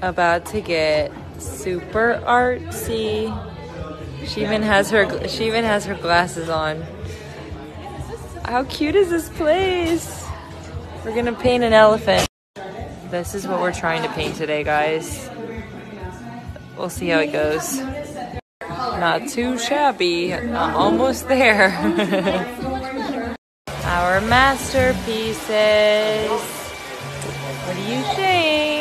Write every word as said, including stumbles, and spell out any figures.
About to get super artsy. She even has her she even has her glasses on. How cute is this place? We're gonna paint an elephant. This is what we're trying to paint today, guys. We'll see how it goes. Not too shabby. I'm almost there. Our masterpieces. What do you think?